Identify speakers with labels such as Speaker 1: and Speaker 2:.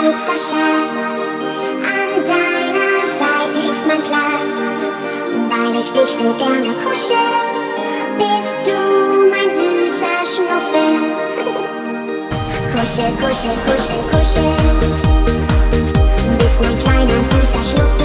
Speaker 1: liebster Schatz, an deiner Seite ist mein Platz, weil ich dich so gerne kuschel, bist du mein süßer Schnuffel. Kuschel, kuschel, kuschel, kuschel, bist mein kleiner süßer Schnuffel.